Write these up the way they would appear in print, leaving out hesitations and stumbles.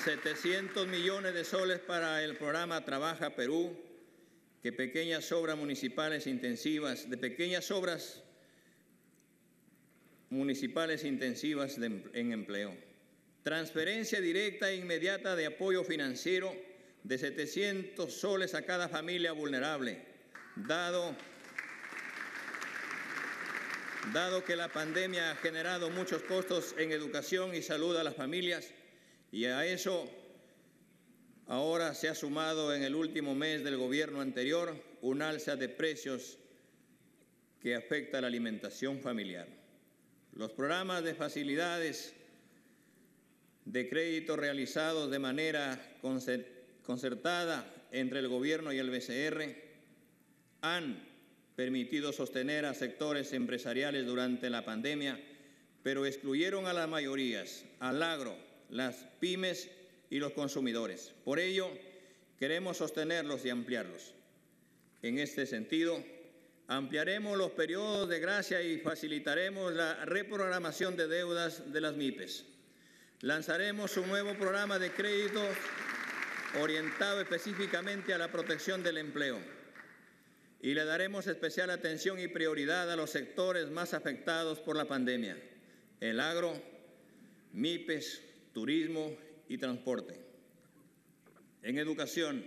700 millones de soles para el programa Trabaja Perú, que pequeñas obras municipales intensivas, en empleo. Transferencia directa e inmediata de apoyo financiero de 700 soles a cada familia vulnerable, dado que la pandemia ha generado muchos costos en educación y salud a las familias, y a eso ahora se ha sumado en el último mes del gobierno anterior un alza de precios que afecta a la alimentación familiar. Los programas de facilidades de crédito realizados de manera concertada entre el gobierno y el BCR han permitido sostener a sectores empresariales durante la pandemia, pero excluyeron a las mayorías, al agro, las pymes y los consumidores. Por ello, queremos sostenerlos y ampliarlos. En este sentido, ampliaremos los periodos de gracia y facilitaremos la reprogramación de deudas de las MIPES. Lanzaremos un nuevo programa de crédito orientado específicamente a la protección del empleo y le daremos especial atención y prioridad a los sectores más afectados por la pandemia: el agro, MIPES, turismo y transporte. En educación,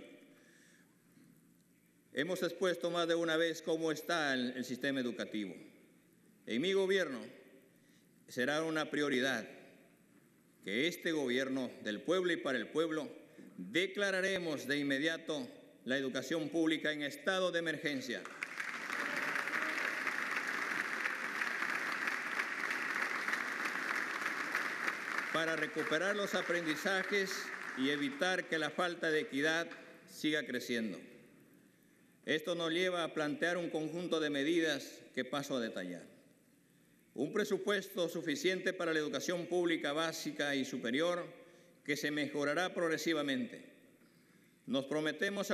hemos expuesto más de una vez cómo está el sistema educativo. En mi gobierno será una prioridad que este gobierno del pueblo y para el pueblo declararemos de inmediato la educación pública en estado de emergencia. Para recuperar los aprendizajes y evitar que la falta de equidad siga creciendo. Esto nos lleva a plantear un conjunto de medidas que paso a detallar. Un presupuesto suficiente para la educación pública básica y superior que se mejorará progresivamente. Nos proponemos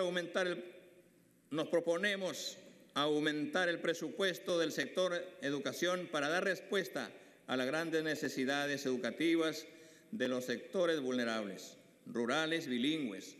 aumentar el presupuesto del sector educación para dar respuesta a las grandes necesidades educativas de los sectores vulnerables, rurales, bilingües,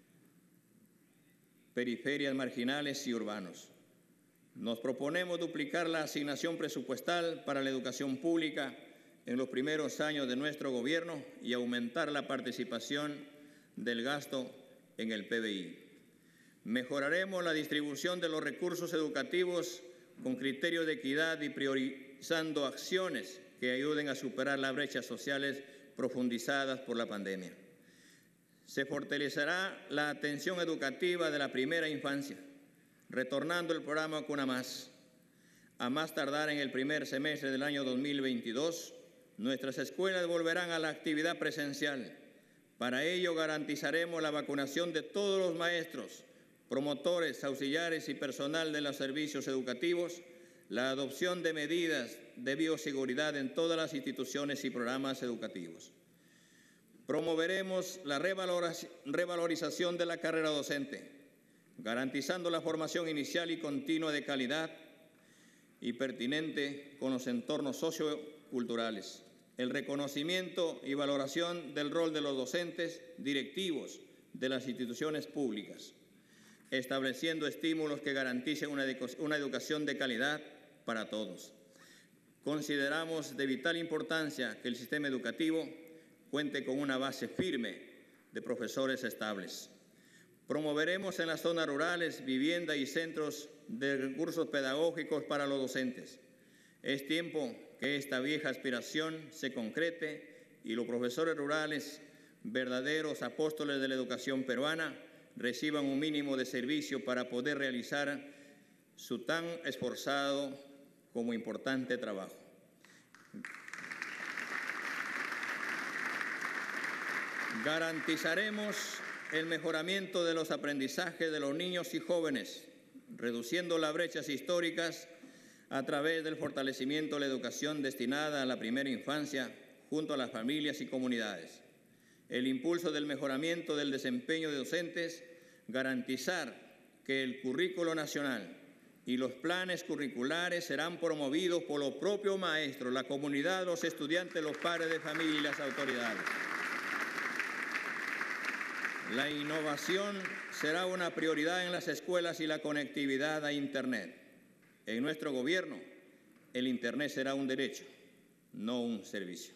periferias marginales y urbanos. Nos proponemos duplicar la asignación presupuestal para la educación pública en los primeros años de nuestro gobierno y aumentar la participación del gasto en el PBI. Mejoraremos la distribución de los recursos educativos con criterios de equidad y priorizando acciones que ayuden a superar las brechas sociales profundizadas por la pandemia. Se fortalecerá la atención educativa de la primera infancia, retornando el programa Cuna Más. A más tardar en el primer semestre del año 2022, nuestras escuelas volverán a la actividad presencial. Para ello garantizaremos la vacunación de todos los maestros, promotores, auxiliares y personal de los servicios educativos, la adopción de medidas de bioseguridad en todas las instituciones y programas educativos. Promoveremos la revalorización de la carrera docente, garantizando la formación inicial y continua de calidad y pertinente con los entornos socioculturales, el reconocimiento y valoración del rol de los docentes directivos de las instituciones públicas, estableciendo estímulos que garanticen una educación de calidad para todos. Consideramos de vital importancia que el sistema educativo cuente con una base firme de profesores estables. Promoveremos en las zonas rurales vivienda y centros de recursos pedagógicos para los docentes. Es tiempo que esta vieja aspiración se concrete y los profesores rurales, verdaderos apóstoles de la educación peruana, reciban un mínimo de servicio para poder realizar su tan esforzado como importante trabajo. Garantizaremos el mejoramiento de los aprendizajes de los niños y jóvenes, reduciendo las brechas históricas a través del fortalecimiento de la educación destinada a la primera infancia junto a las familias y comunidades. El impulso del mejoramiento del desempeño de docentes, garantizar que el currículo nacional y los planes curriculares serán promovidos por los propios maestros, la comunidad, los estudiantes, los padres de familia y las autoridades. La innovación será una prioridad en las escuelas y la conectividad a Internet. En nuestro gobierno, el Internet será un derecho, no un servicio.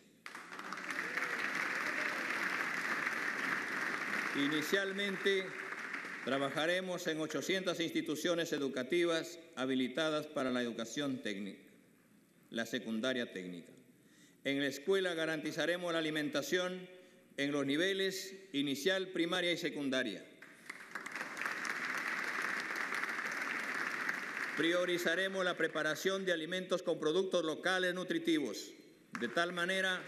Inicialmente, trabajaremos en 800 instituciones educativas habilitadas para la educación técnica, la secundaria técnica. En la escuela garantizaremos la alimentación en los niveles inicial, primaria y secundaria. Priorizaremos la preparación de alimentos con productos locales nutritivos, de tal manera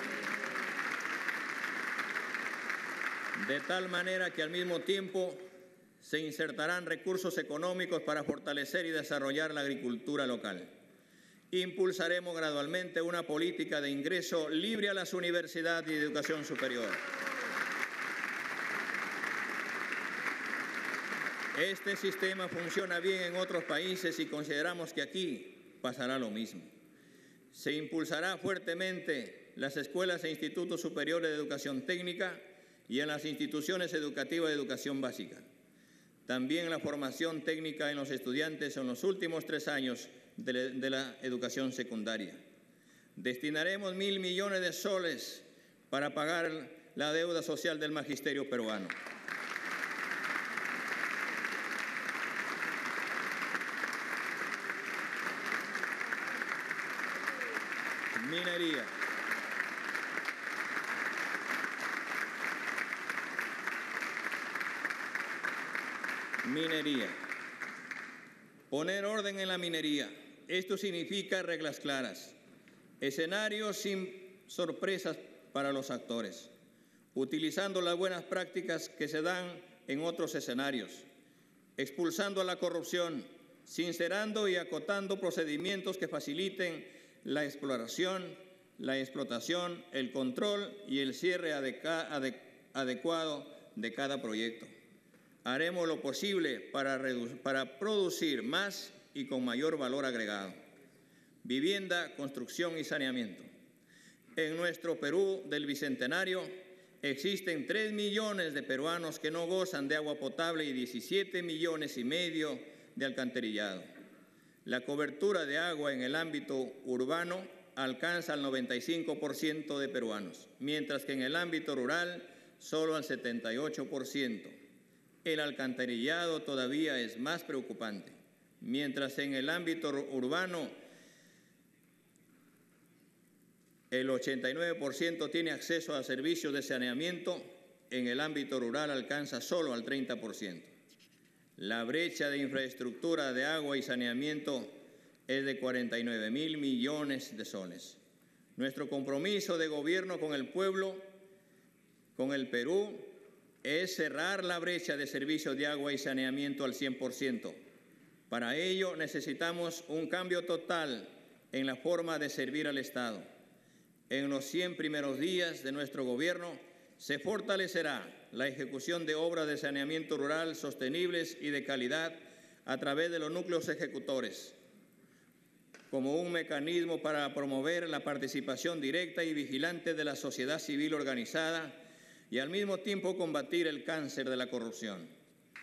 que al mismo tiempo se insertarán recursos económicos para fortalecer y desarrollar la agricultura local. Impulsaremos gradualmente una política de ingreso libre a las universidades y de educación superior. Este sistema funciona bien en otros países y consideramos que aquí pasará lo mismo. Se impulsará fuertemente las escuelas e institutos superiores de educación técnica y en las instituciones educativas de educación básica. También la formación técnica en los estudiantes en los últimos 3 años de la educación secundaria. Destinaremos 1.000 millones de soles para pagar la deuda social del magisterio peruano. Minería. Minería. Poner orden en la minería. Esto significa reglas claras, escenarios sin sorpresas para los actores, utilizando las buenas prácticas que se dan en otros escenarios, expulsando a la corrupción, sincerando y acotando procedimientos que faciliten la exploración, la explotación, el control y el cierre adecuado de cada proyecto. Haremos lo posible para producir más y con mayor valor agregado. Vivienda, construcción y saneamiento. En nuestro Perú del Bicentenario existen 3 millones de peruanos que no gozan de agua potable y 17,5 millones de alcantarillado. La cobertura de agua en el ámbito urbano alcanza al 95% de peruanos, mientras que en el ámbito rural solo al 78%. El alcantarillado todavía es más preocupante. Mientras en el ámbito urbano el 89% tiene acceso a servicios de saneamiento, en el ámbito rural alcanza solo al 30%. La brecha de infraestructura de agua y saneamiento es de 49,000 millones de soles. Nuestro compromiso de gobierno con el pueblo, con el Perú, es cerrar la brecha de servicios de agua y saneamiento al 100%. Para ello necesitamos un cambio total en la forma de servir al Estado. En los 100 primeros días de nuestro gobierno se fortalecerá la ejecución de obras de saneamiento rural sostenibles y de calidad a través de los núcleos ejecutores, como un mecanismo para promover la participación directa y vigilante de la sociedad civil organizada y al mismo tiempo combatir el cáncer de la corrupción.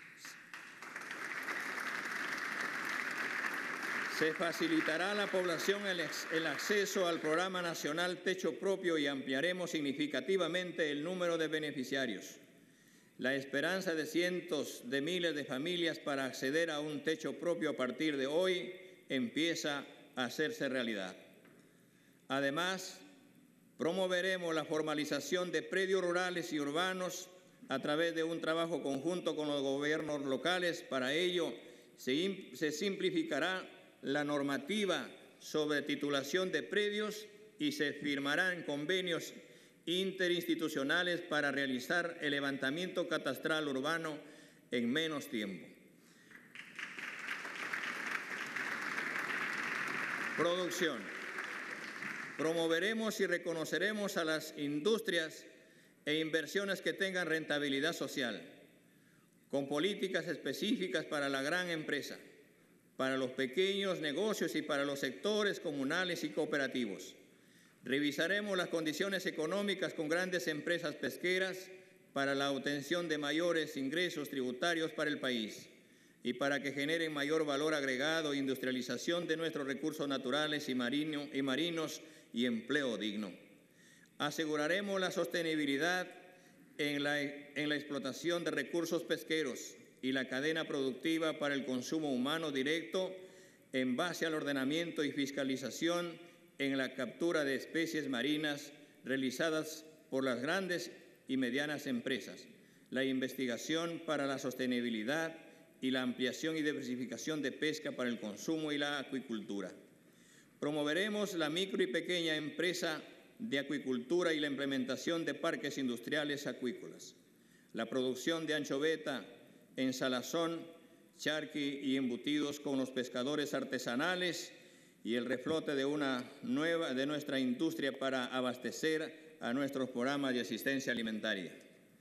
Se facilitará a la población el acceso al Programa Nacional Techo Propio y ampliaremos significativamente el número de beneficiarios. La esperanza de cientos de miles de familias para acceder a un techo propio a partir de hoy empieza a hacerse realidad. Además, promoveremos la formalización de predios rurales y urbanos a través de un trabajo conjunto con los gobiernos locales. Para ello, se simplificará la normativa sobre titulación de predios y se firmarán convenios interinstitucionales para realizar el levantamiento catastral urbano en menos tiempo. Producción. Promoveremos y reconoceremos a las industrias e inversiones que tengan rentabilidad social, con políticas específicas para la gran empresa, para los pequeños negocios y para los sectores comunales y cooperativos. Revisaremos las condiciones económicas con grandes empresas pesqueras para la obtención de mayores ingresos tributarios para el país y para que generen mayor valor agregado, industrialización de nuestros recursos naturales y marinos y empleo digno. Aseguraremos la sostenibilidad en la explotación de recursos pesqueros y la cadena productiva para el consumo humano directo en base al ordenamiento y fiscalización en la captura de especies marinas realizadas por las grandes y medianas empresas, la investigación para la sostenibilidad y la ampliación y diversificación de pesca para el consumo y la acuicultura. Promoveremos la micro y pequeña empresa de acuicultura y la implementación de parques industriales acuícolas, la producción de anchoveta en salazón, charqui y embutidos con los pescadores artesanales y el reflote de nuestra industria para abastecer a nuestros programas de asistencia alimentaria.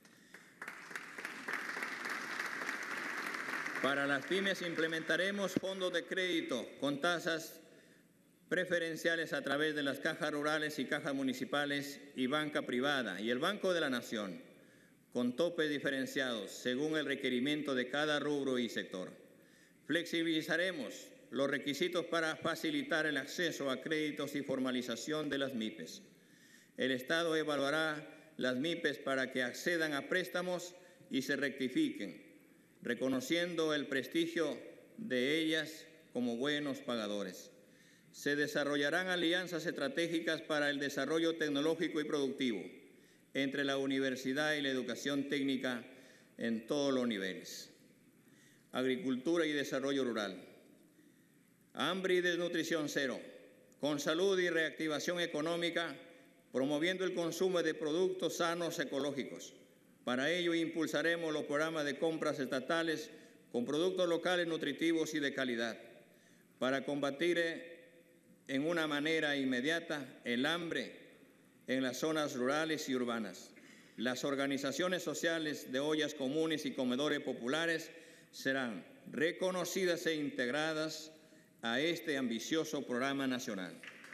Para las pymes implementaremos fondos de crédito con tasas preferenciales a través de las cajas rurales y cajas municipales y banca privada y el Banco de la Nación, con topes diferenciados según el requerimiento de cada rubro y sector. Flexibilizaremos los requisitos para facilitar el acceso a créditos y formalización de las MIPES. El Estado evaluará las MIPES para que accedan a préstamos y se rectifiquen, reconociendo el prestigio de ellas como buenos pagadores. Se desarrollarán alianzas estratégicas para el desarrollo tecnológico y productivo entre la universidad y la educación técnica en todos los niveles. Agricultura y desarrollo rural. Hambre y desnutrición cero, con salud y reactivación económica, promoviendo el consumo de productos sanos ecológicos. Para ello impulsaremos los programas de compras estatales con productos locales nutritivos y de calidad, para combatir en una manera inmediata el hambre en las zonas rurales y urbanas. Las organizaciones sociales de ollas comunes y comedores populares serán reconocidas e integradas a este ambicioso programa nacional.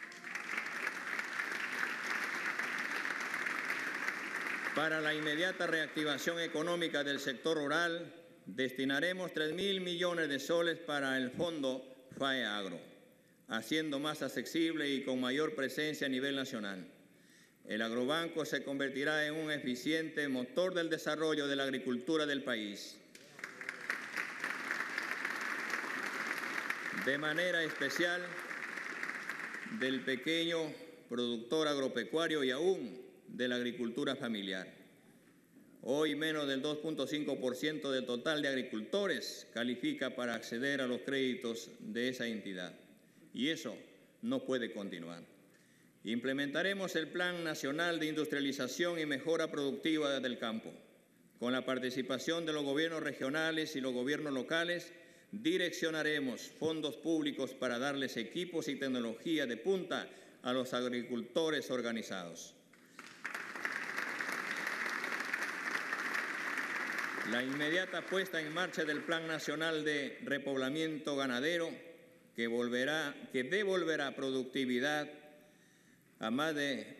Para la inmediata reactivación económica del sector rural, destinaremos 3.000 millones de soles para el Fondo FAEAGRO, haciendo más accesible y con mayor presencia a nivel nacional. El agrobanco se convertirá en un eficiente motor del desarrollo de la agricultura del país. De manera especial, del pequeño productor agropecuario y aún de la agricultura familiar. Hoy menos del 2.5% del total de agricultores califica para acceder a los créditos de esa entidad. Y eso no puede continuar. Implementaremos el Plan Nacional de Industrialización y Mejora Productiva del Campo. Con la participación de los gobiernos regionales y los gobiernos locales, direccionaremos fondos públicos para darles equipos y tecnología de punta a los agricultores organizados. La inmediata puesta en marcha del Plan Nacional de Repoblamiento Ganadero, que devolverá productividad a más de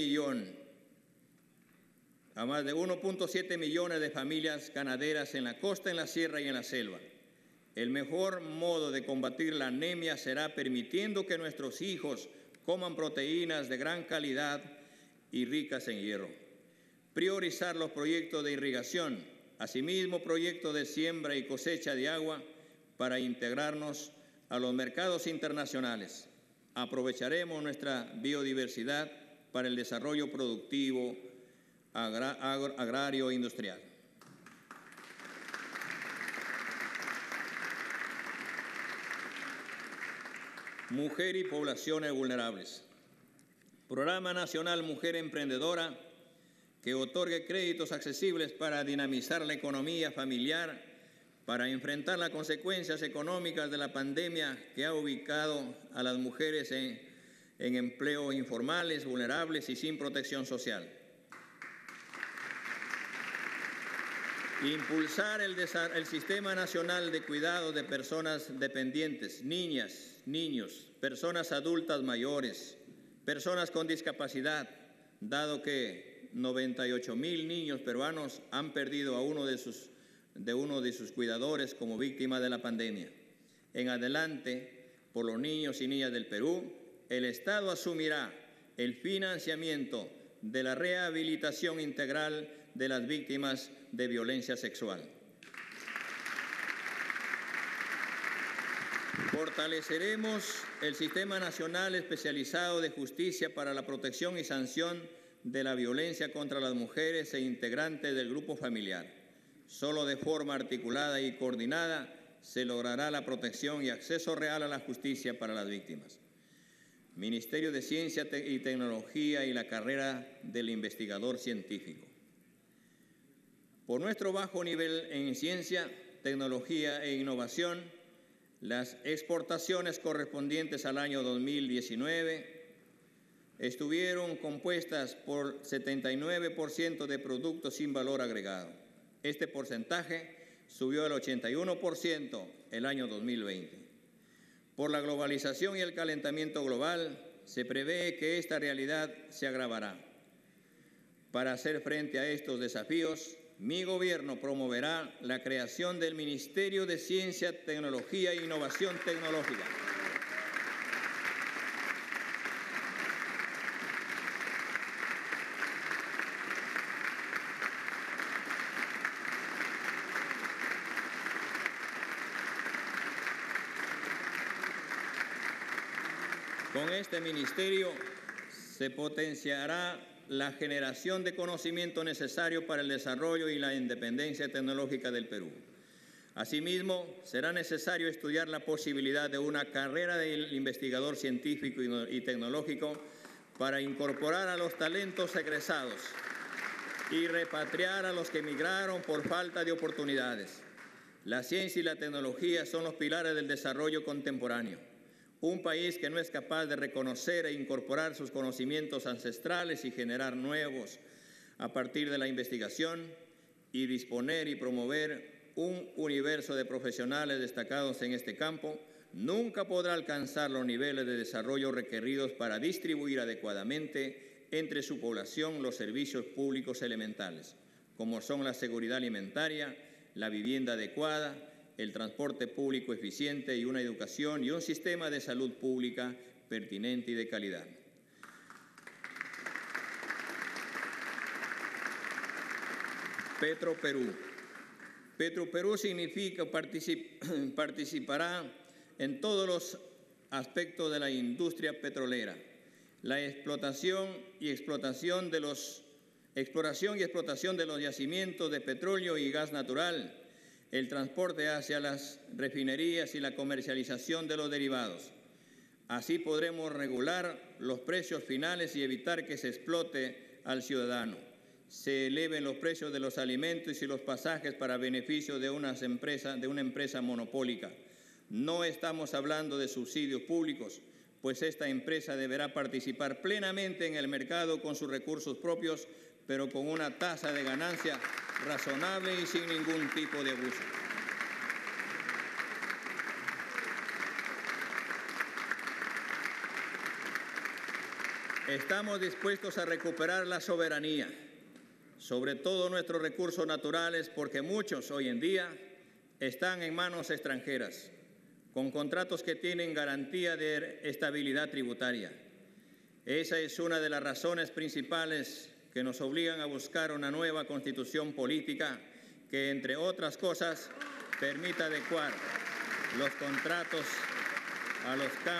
1.7 millones de familias ganaderas en la costa, en la sierra y en la selva. El mejor modo de combatir la anemia será permitiendo que nuestros hijos coman proteínas de gran calidad y ricas en hierro. Priorizar los proyectos de irrigación, asimismo proyectos de siembra y cosecha de agua para integrarnos a los mercados internacionales. Aprovecharemos nuestra biodiversidad para el desarrollo productivo agrario e industrial. Mujer y poblaciones vulnerables. Programa Nacional Mujer Emprendedora, que otorgue créditos accesibles para dinamizar la economía familiar, para enfrentar las consecuencias económicas de la pandemia que ha ubicado a las mujeres en empleos informales, vulnerables y sin protección social. Impulsar el Sistema Nacional de Cuidado de Personas Dependientes, niñas, niños, personas adultas mayores, personas con discapacidad, dado que 98,000 niños peruanos han perdido a uno de sus cuidadores como víctima de la pandemia. En adelante, por los niños y niñas del Perú, el Estado asumirá el financiamiento de la rehabilitación integral de las víctimas de violencia sexual. Fortaleceremos el Sistema Nacional Especializado de Justicia para la protección y sanción de la violencia contra las mujeres e integrantes del grupo familiar. Solo de forma articulada y coordinada se logrará la protección y acceso real a la justicia para las víctimas. Ministerio de Ciencia y Tecnología y la carrera del investigador científico. Por nuestro bajo nivel en ciencia, tecnología e innovación, las exportaciones correspondientes al año 2019 estuvieron compuestas por 79% de productos sin valor agregado. Este porcentaje subió al 81% el año 2020. Por la globalización y el calentamiento global, se prevé que esta realidad se agravará. Para hacer frente a estos desafíos, mi gobierno promoverá la creación del Ministerio de Ciencia, Tecnología e Innovación Tecnológica. Con este ministerio se potenciará la generación de conocimiento necesario para el desarrollo y la independencia tecnológica del Perú. Asimismo, será necesario estudiar la posibilidad de una carrera del investigador científico y tecnológico para incorporar a los talentos egresados y repatriar a los que emigraron por falta de oportunidades. La ciencia y la tecnología son los pilares del desarrollo contemporáneo. Un país que no es capaz de reconocer e incorporar sus conocimientos ancestrales y generar nuevos a partir de la investigación y disponer y promover un universo de profesionales destacados en este campo, nunca podrá alcanzar los niveles de desarrollo requeridos para distribuir adecuadamente entre su población los servicios públicos elementales, como son la seguridad alimentaria, la vivienda adecuada, el transporte público eficiente y una educación y un sistema de salud pública pertinente y de calidad. Petroperú. Petroperú significa participará en todos los aspectos de la industria petrolera, la exploración y explotación de los yacimientos de petróleo y gas natural, el transporte hacia las refinerías y la comercialización de los derivados. Así podremos regular los precios finales y evitar que se explote al ciudadano, se eleven los precios de los alimentos y los pasajes para beneficio de una empresa monopólica. No estamos hablando de subsidios públicos, pues esta empresa deberá participar plenamente en el mercado con sus recursos propios, pero con una tasa de ganancia razonable y sin ningún tipo de abuso. Estamos dispuestos a recuperar la soberanía, sobre todo nuestros recursos naturales, porque muchos hoy en día están en manos extranjeras, con contratos que tienen garantía de estabilidad tributaria. Esa es una de las razones principales que nos obligan a buscar una nueva constitución política que, entre otras cosas, permita adecuar los contratos a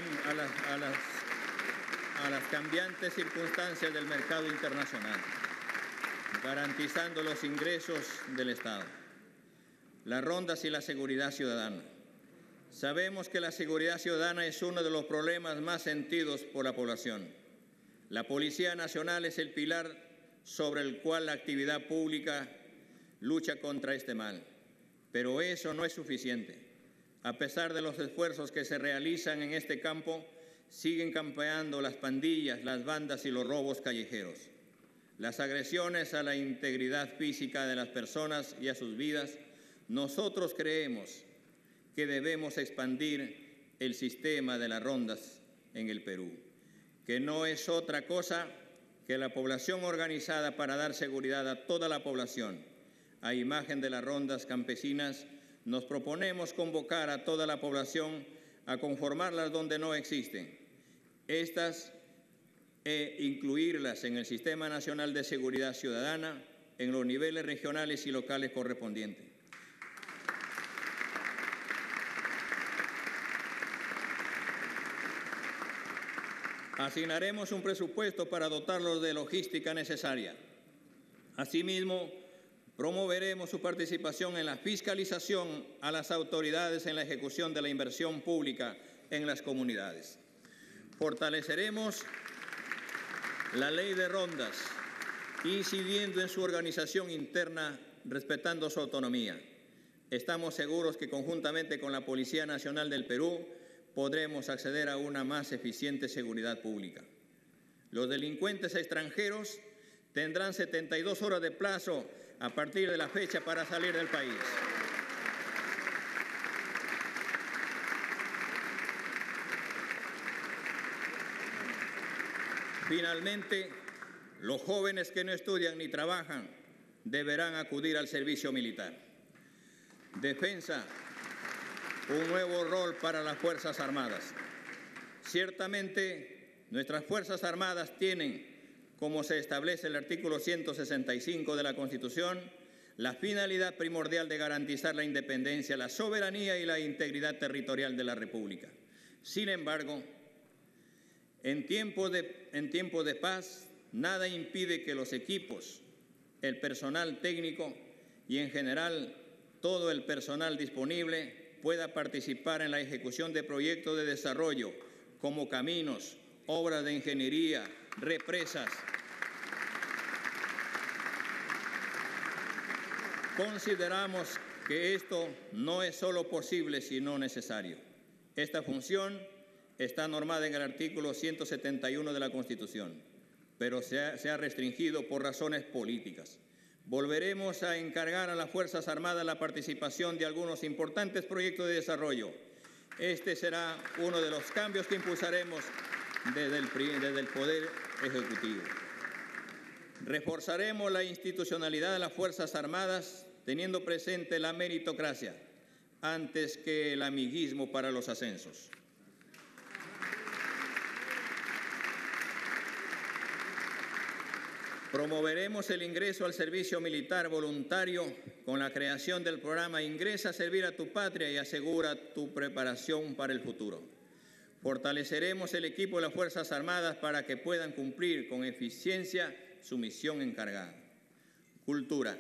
las cambiantes circunstancias del mercado internacional, garantizando los ingresos del Estado. Las rondas y la seguridad ciudadana. Sabemos que la seguridad ciudadana es uno de los problemas más sentidos por la población. La Policía Nacional es el pilar sobre el cual la actividad pública lucha contra este mal. Pero eso no es suficiente. A pesar de los esfuerzos que se realizan en este campo, siguen campeando las pandillas, las bandas y los robos callejeros. Las agresiones a la integridad física de las personas y a sus vidas. Nosotros creemos que debemos expandir el sistema de las rondas en el Perú, que no es otra cosa que la población organizada para dar seguridad a toda la población, a imagen de las rondas campesinas, nos proponemos convocar a toda la población a conformarlas donde no existen. Estas incluirlas en el Sistema Nacional de Seguridad Ciudadana en los niveles regionales y locales correspondientes. Asignaremos un presupuesto para dotarlos de logística necesaria. Asimismo, promoveremos su participación en la fiscalización a las autoridades en la ejecución de la inversión pública en las comunidades. Fortaleceremos la ley de rondas, incidiendo en su organización interna, respetando su autonomía. Estamos seguros que conjuntamente con la Policía Nacional del Perú podremos acceder a una más eficiente seguridad pública. Los delincuentes extranjeros tendrán 72 horas de plazo a partir de la fecha para salir del país. Finalmente, los jóvenes que no estudian ni trabajan deberán acudir al servicio militar. Defensa, un nuevo rol para las Fuerzas Armadas. Ciertamente, nuestras Fuerzas Armadas tienen, como se establece en el artículo 165 de la Constitución, la finalidad primordial de garantizar la independencia, la soberanía y la integridad territorial de la República. Sin embargo, en tiempos de paz, nada impide que los equipos, el personal técnico y, en general, todo el personal disponible pueda participar en la ejecución de proyectos de desarrollo como caminos, obras de ingeniería, represas. Consideramos que esto no es solo posible, sino necesario. Esta función está normada en el artículo 171 de la Constitución, pero se ha restringido por razones políticas. Volveremos a encargar a las Fuerzas Armadas la participación de algunos importantes proyectos de desarrollo. Este será uno de los cambios que impulsaremos desde el Poder Ejecutivo. Reforzaremos la institucionalidad de las Fuerzas Armadas teniendo presente la meritocracia antes que el amiguismo para los ascensos. Promoveremos el ingreso al servicio militar voluntario con la creación del programa Ingresa a servir a tu patria y asegura tu preparación para el futuro. Fortaleceremos el equipo de las Fuerzas Armadas para que puedan cumplir con eficiencia su misión encargada. Cultura.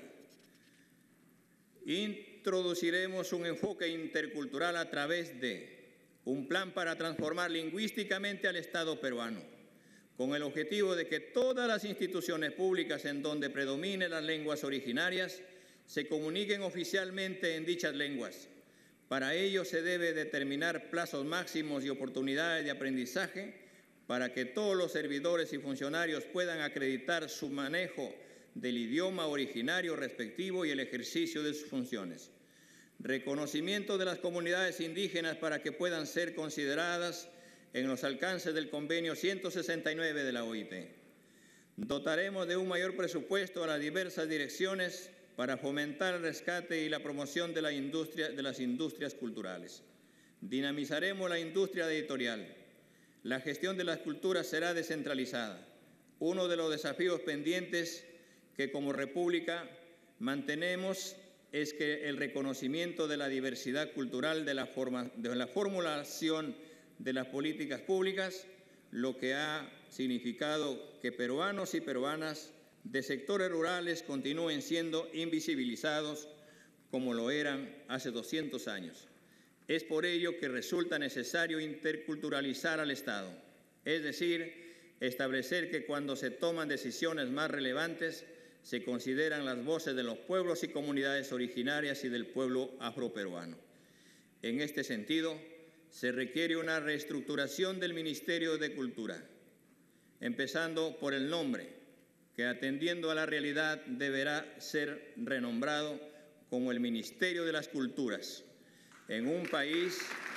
Introduciremos un enfoque intercultural a través de un plan para transformar lingüísticamente al Estado peruano, con el objetivo de que todas las instituciones públicas en donde predominen las lenguas originarias se comuniquen oficialmente en dichas lenguas. Para ello se debe determinar plazos máximos y oportunidades de aprendizaje para que todos los servidores y funcionarios puedan acreditar su manejo del idioma originario respectivo y el ejercicio de sus funciones. Reconocimiento de las comunidades indígenas para que puedan ser consideradas en los alcances del Convenio 169 de la OIT. Dotaremos de un mayor presupuesto a las diversas direcciones para fomentar el rescate y la promoción de las industrias culturales. Dinamizaremos la industria editorial. La gestión de las culturas será descentralizada. Uno de los desafíos pendientes que como República mantenemos es que el reconocimiento de la diversidad cultural de la formulación de las políticas públicas, lo que ha significado que peruanos y peruanas de sectores rurales continúen siendo invisibilizados como lo eran hace 200 años. Es por ello que resulta necesario interculturalizar al Estado, es decir, establecer que cuando se toman decisiones más relevantes se consideran las voces de los pueblos y comunidades originarias y del pueblo afroperuano. En este sentido, se requiere una reestructuración del Ministerio de Cultura, empezando por el nombre, que atendiendo a la realidad deberá ser renombrado como el Ministerio de las Culturas, en un país